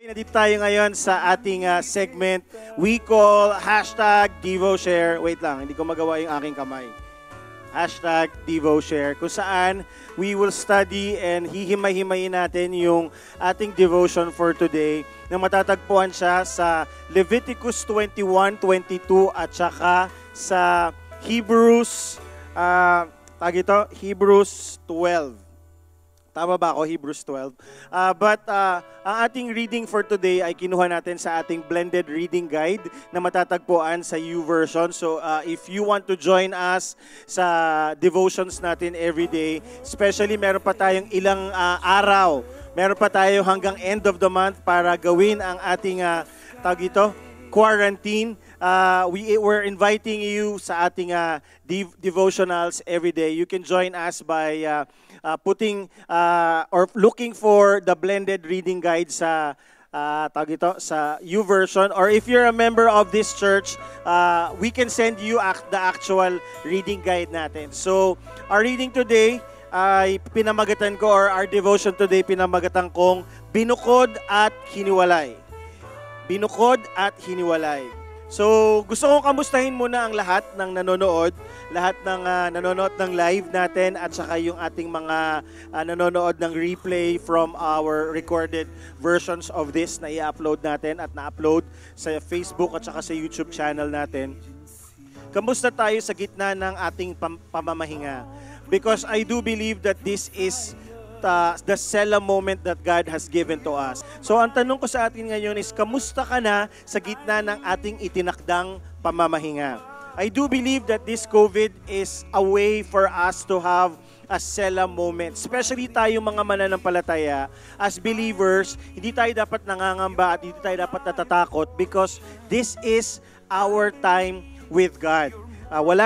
Nandito tayo ngayon sa ating segment we call #DevoShare. Wait lang, hindi ko magawa yung aking kamay. #DevoShare, kung saan we will study and hihimay-himayin natin yung ating devotion for today na matatagpuan siya sa Leviticus 21:22 at saka sa Hebrews, Hebrews 12. Tama ba ako? Hebrews 12. Ang ating reading for today ay kinuha natin sa ating blended reading guide na matatagpuan sa YouVersion. So if you want to join us sa devotions natin every day, especially meron pa tayong ilang araw, meron pa tayo hanggang end of the month para gawin ang ating quarantine. We're inviting you sa ating devotionals every day. You can join us by putting or looking for the blended reading guide sa sa YouVersion, or if you're a member of this church, we can send you the actual reading guide natin. So our reading today ay pinamagatan ko, or our devotion today pinamagatan kong binukod at hiniwalay. Binukod at hiniwalay. So, gusto kong kamustahin muna ang lahat ng nanonood, lahat ng nanonood ng live natin, at saka yung ating mga nanonood ng replay from our recorded versions of this na i-upload natin at na-upload sa Facebook at saka sa YouTube channel natin. Kamusta tayo sa gitna ng ating pamamahinga? Because I do believe that this is the Selah moment that God has given to us. So ang tanong ko sa atin ngayon is, kamusta ka na sa gitna ng ating itinakdang pamamahinga? I do believe that this COVID is a way for us to have a Selah moment. Especially tayo mga mananampalataya, as believers, hindi tayo dapat nangangamba at hindi tayo dapat natatakot because this is our time with God. Wala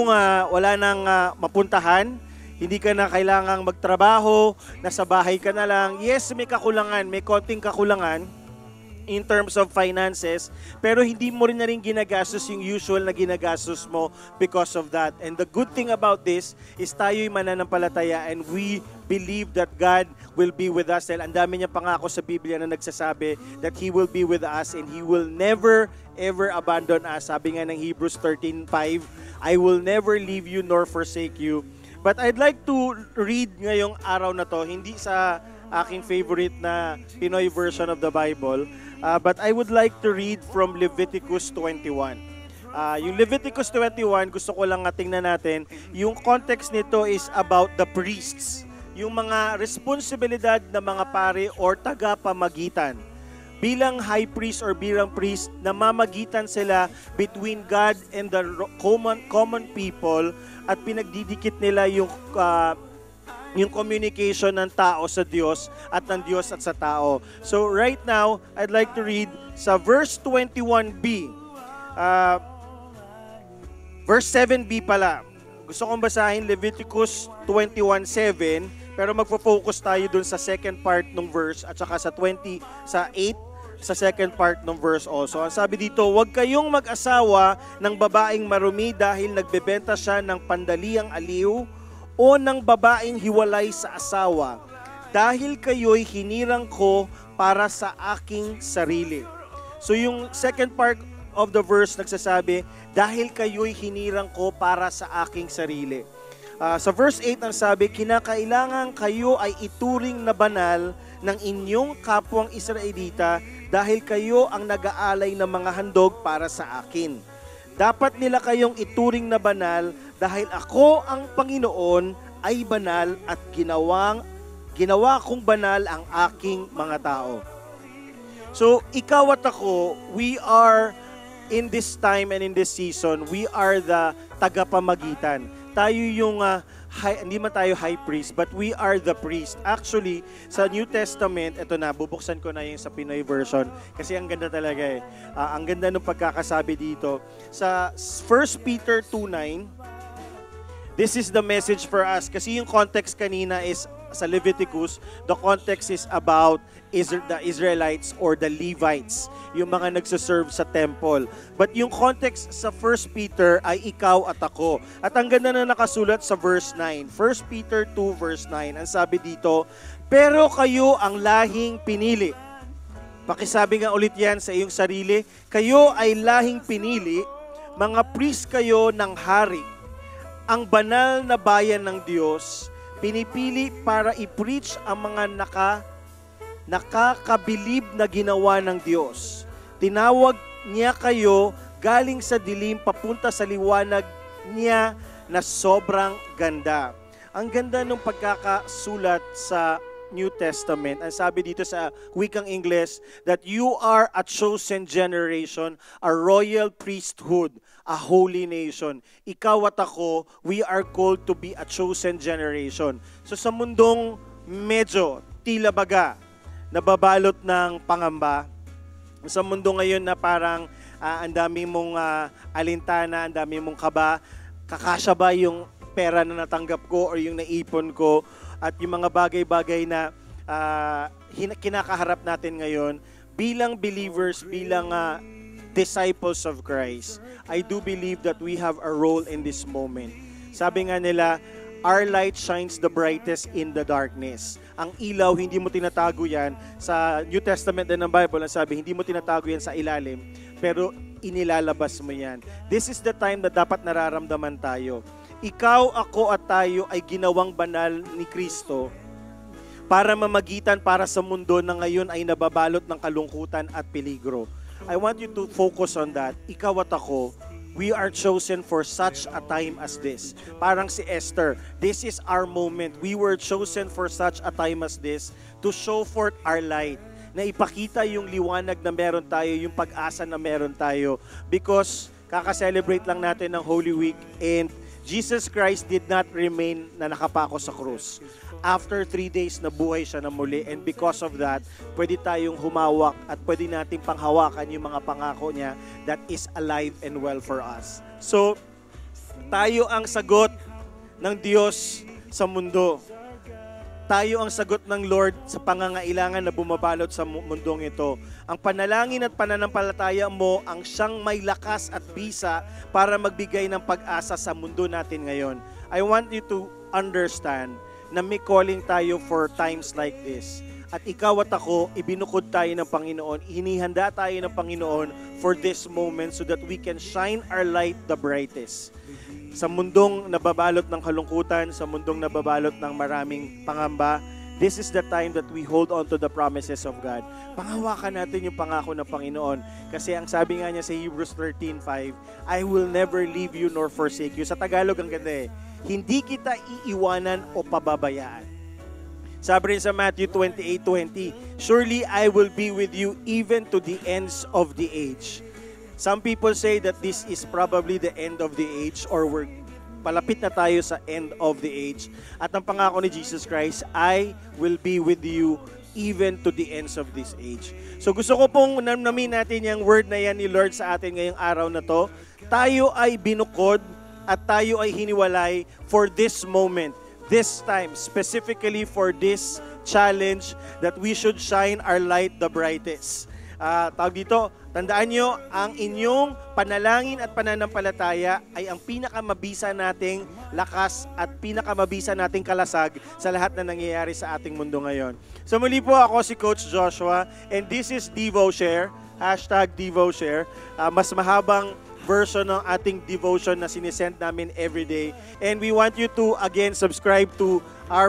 nang mapuntahan. Hindi ka na kailangang magtrabaho, nasa bahay ka na lang. Yes, may kakulangan, may konting kakulangan in terms of finances, pero hindi mo rin na rin ginagastos yung usual na ginagastos mo because of that. And the good thing about this is tayo'y mananampalataya and we believe that God will be with us. Dahil ang dami niya pangako sa Biblia na nagsasabi that He will be with us and He will never ever abandon us. Sabi nga ng Hebrews 13:5, I will never leave you nor forsake you. But I'd like to read ngayong araw na to, hindi sa aking favorite na Pinoy version of the Bible, but I would like to read from Leviticus 21. Yung Leviticus 21, gusto ko lang tingnan natin, yung context nito is about the priests, yung mga responsibilidad ng mga pari or tagapamagitan. Bilang high priest or bilang priest, namamagitan sila between God and the common people at pinagdidikit nila yung communication ng tao sa Diyos at ng Diyos at sa tao. So right now, I'd like to read sa verse 21b. Verse 7b pala. Gusto kong basahin Leviticus 21:7, pero magfo-focus tayo dun sa second part ng verse at saka sa 8 sa second part ng verse also. Ang sabi dito, huwag kayong mag-asawa ng babaeng marumi dahil nagbebenta siya ng pandaliang aliw o ng babaeng hiwalay sa asawa, dahil kayo'y hinirang ko para sa aking sarili. So yung second part of the verse nagsasabi, dahil kayo'y hinirang ko para sa aking sarili. Sa verse 8 ang sabi, kinakailangan kayo ay ituring na banal ng inyong kapwang Israelita dahil kayo ang nag-aalay ng mga handog para sa akin. Dapat nila kayong ituring na banal dahil ako ang Panginoon ay banal at ginawa kong banal ang aking mga tao. So ikaw at ako, we are in this time and in this season, we are the tagapamagitan. Tayo yung, hindi man tayo high priest, but we are the priest. Actually, sa New Testament, ito na, bubuksan ko na yung sa Pinoy version, kasi ang ganda talaga eh. Ang ganda ng pagkakasabi dito. Sa 1 Peter 2:9, this is the message for us. Kasi yung context kanina is, sa Leviticus, the context is about the Israelites or the Levites, yung mga nagsaserve sa temple. But yung context sa 1 Peter ay ikaw at ako. At ang ganda na nakasulat sa verse 9. 1 Peter 2 verse 9. Ang sabi dito, pero kayo ang lahing pinili. Pakisabi nga ulit yan sa iyong sarili. Kayo ay lahing pinili, mga priest kayo ng hari. Ang banal na bayan ng Diyos, pinipili para i-preach ang mga nakakabilib na ginawa ng Diyos. Tinawag niya kayo galing sa dilim papunta sa liwanag niya na sobrang ganda. Ang ganda ng pagkakasulat sa New Testament. Ang sabi dito sa wikang English, that you are a chosen generation, a royal priesthood, a holy nation. Ikaw at ako, we are called to be a chosen generation. So sa mundong medyo tila baga, nababalot ng pangamba, sa mundo ngayon na parang ang dami mong alintana, ang dami mong kaba, kakasya ba yung pera na natanggap ko or yung naipon ko, at yung mga bagay-bagay na kinakaharap natin ngayon, bilang believers, bilang disciples of Christ, I do believe that we have a role in this moment. Sabi nga nila, our light shines the brightest in the darkness. Ang ilaw, hindi mo tinatago yan. Sa New Testament din ng Bible, ang sabi, hindi mo tinatago yan sa ilalim, pero inilalabas mo yan. This is the time na dapat nararamdaman tayo. Ikaw, ako at tayo ay ginawang banal ni Kristo para mamagitan para sa mundo na ngayon ay nababalot ng kalungkutan at peligro. I want you to focus on that. Ikaw at ako, we are chosen for such a time as this. Parang si Esther, this is our moment. We were chosen for such a time as this to show forth our light, na ipakita yung liwanag na meron tayo, yung pag-asa na meron tayo. Because kaka-celebrate lang natin ng Holy Week, and Jesus Christ did not remain na nakapako sa krus. After 3 days, nabuhay siya na muli. And because of that, pwede tayong humawak at pwede nating panghawakan yung mga pangako niya that is alive and well for us. So, tayo ang sagot ng Diyos sa mundo. Tayo ang sagot ng Lord sa pangangailangan na bumabalot sa mundong ito. Ang panalangin at pananampalataya mo ang siyang may lakas at bisa para magbigay ng pag-asa sa mundo natin ngayon. I want you to understand na may calling tayo for times like this. At ikaw at ako, ibinukod tayo ng Panginoon, hinihanda tayo ng Panginoon for this moment so that we can shine our light the brightest. Sa mundong nababalot ng kalungkutan, sa mundong nababalot ng maraming pangamba, this is the time that we hold on to the promises of God. Panghawakan natin yung pangako ng Panginoon. Kasi ang sabi nga niya sa Hebrews 13:5, I will never leave you nor forsake you. Sa Tagalog ang ganda eh, hindi kita iiwanan o pababayaan. Sabi rin sa Matthew 28:20, surely I will be with you even to the ends of the age. Some people say that this is probably the end of the age, or we're palapit na tayo sa end of the age. At ang pangako ni Jesus Christ, I will be with you even to the ends of this age. So gusto ko pong namnamin natin yung word na yan ni Lord sa atin ngayong araw na to. Tayo ay binukod at tayo ay hiniwalay for this moment, this time, specifically for this challenge that we should shine our light the brightest. Tawag dito, tandaan nyo, ang inyong panalangin at pananampalataya ay ang pinakamabisa nating lakas at pinakamabisa nating kalasag sa lahat na nangyayari sa ating mundo ngayon. So muli po, ako si Coach Joshua, and this is DevoShare, #DevoShare. Mas mahabang version ng ating devotion na sinesend namin everyday. And we want you to, again, subscribe to our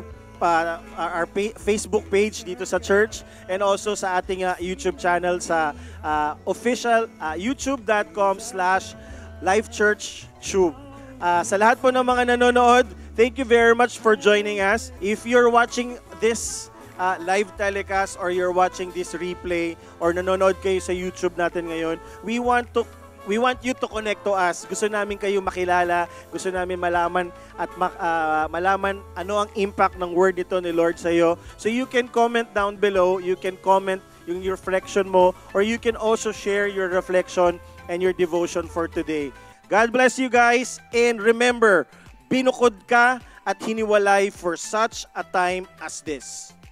Facebook page dito sa church, and also sa ating YouTube channel sa official youtube.com/lifechurchtube. Sa lahat po ng mga nanonood, thank you very much for joining us. If you're watching this live telecast or you're watching this replay or nanonood kayo sa YouTube natin ngayon, we want you to connect to us. Gusto namin kayo makilala, gusto namin malaman at malaman ano ang impact ng word nito ni Lord sa iyo. So you can comment down below, you can comment yung reflection mo, or you can also share your reflection and your devotion for today. God bless you guys, and remember, binukod ka at hiniwalay for such a time as this.